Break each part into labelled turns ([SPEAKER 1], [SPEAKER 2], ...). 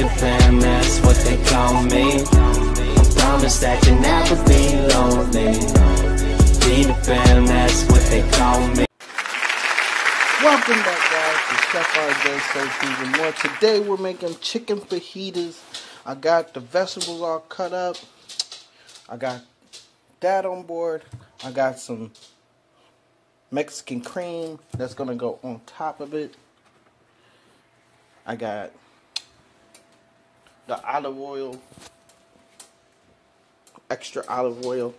[SPEAKER 1] Peter Pan, that's what they call me. I promise that you'll never be lonely. Peter Pan, that's what they call me.
[SPEAKER 2] Welcome back, guys, to Chef RJ's Soul Food and More. Today we're making chicken fajitas. I got the vegetables all cut up. I got that on board. I got some Mexican cream that's gonna go on top of it. I got the olive oil, extra olive oil.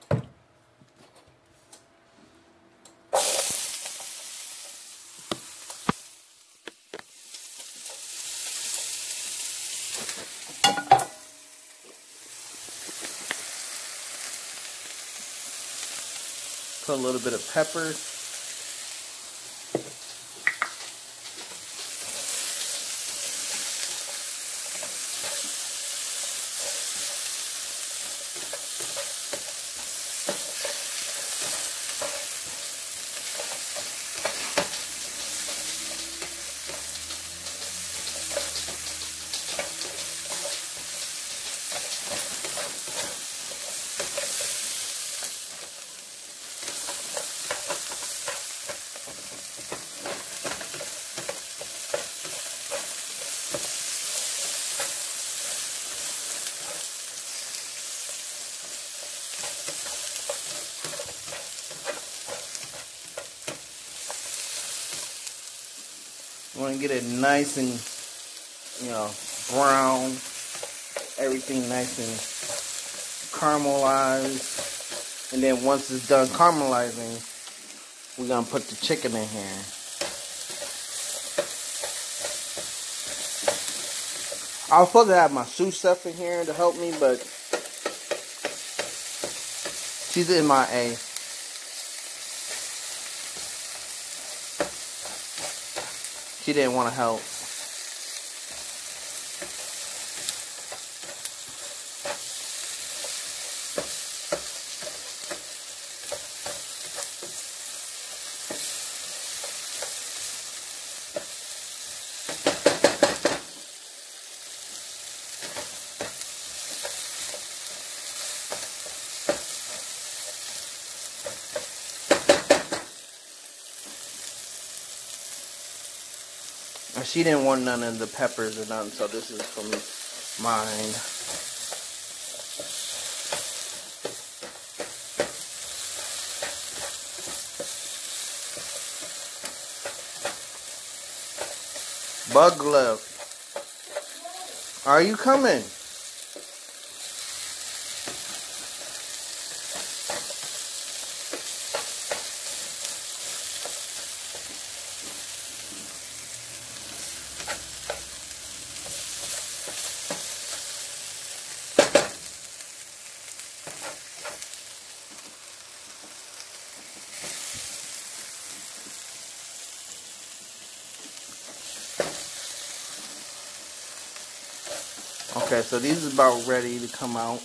[SPEAKER 2] Put a little bit of pepper. You want to get it nice and, brown. Everything nice and caramelized. And then once it's done caramelizing, we're going to put the chicken in here. I was supposed to have my sous chef in here to help me, but she's MIA. She didn't want to help. She didn't want none of the peppers or nothing, so this is from mine. Bug left. Are you coming? Okay, so these are about ready to come out.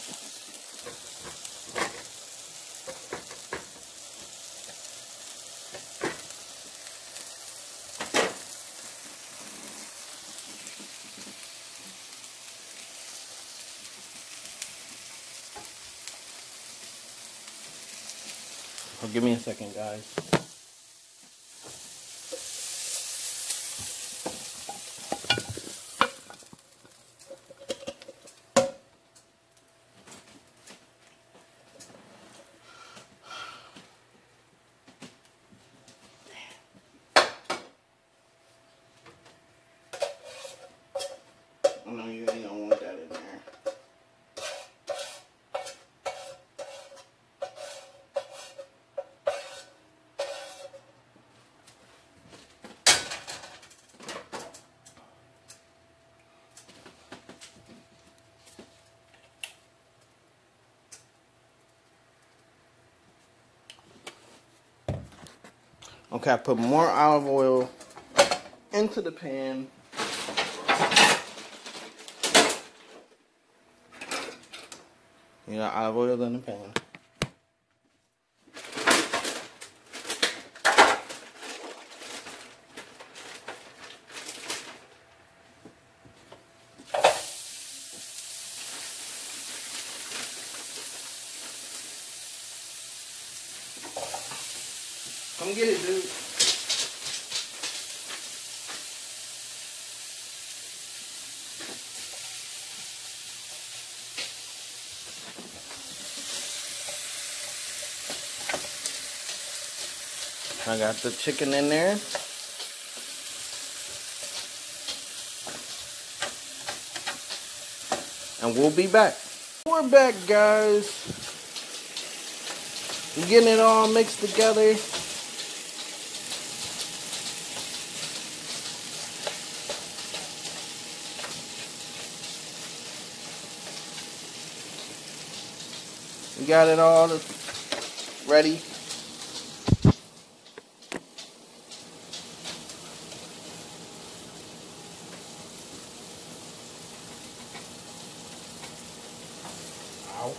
[SPEAKER 2] Oh, give me a second, guys. No, you ain't gonna want that in there. Okay, I put more olive oil into the pan. You got olive oil in the pan. Come get it, dude. I got the chicken in there. And we'll be back. We're back, guys. We're getting it all mixed together. We got it all ready. Ow.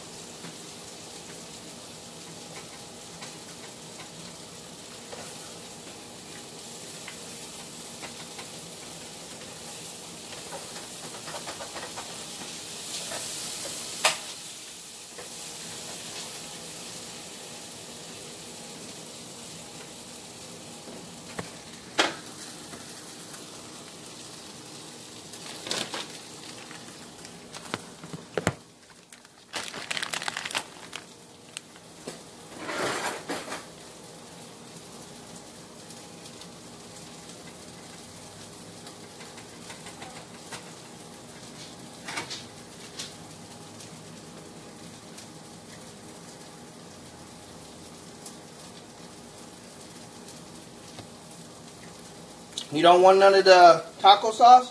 [SPEAKER 2] You don't want none of the taco sauce?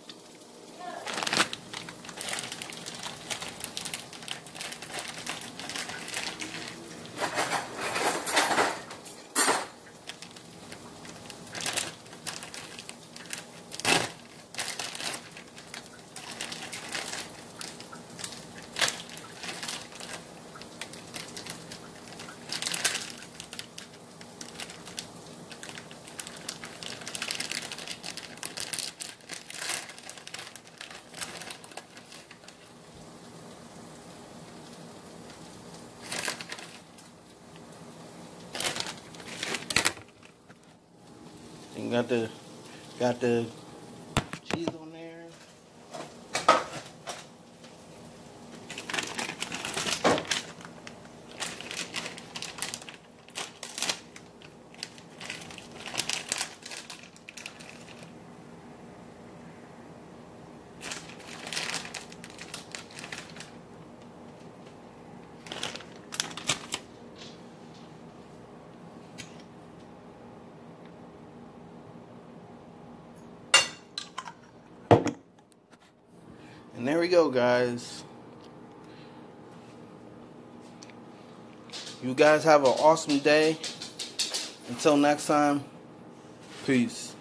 [SPEAKER 2] You got the cheese on there. And there we go, guys. You guys have an awesome day. Until next time, peace.